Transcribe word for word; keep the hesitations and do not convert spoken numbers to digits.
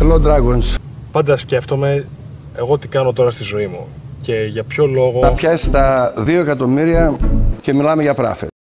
Hello Dragons. Πάντα σκέφτομαι εγώ τι κάνω τώρα στη ζωή μου και για ποιο λόγο... Να πιάσει τα δύο εκατομμύρια και μιλάμε για πράφετ.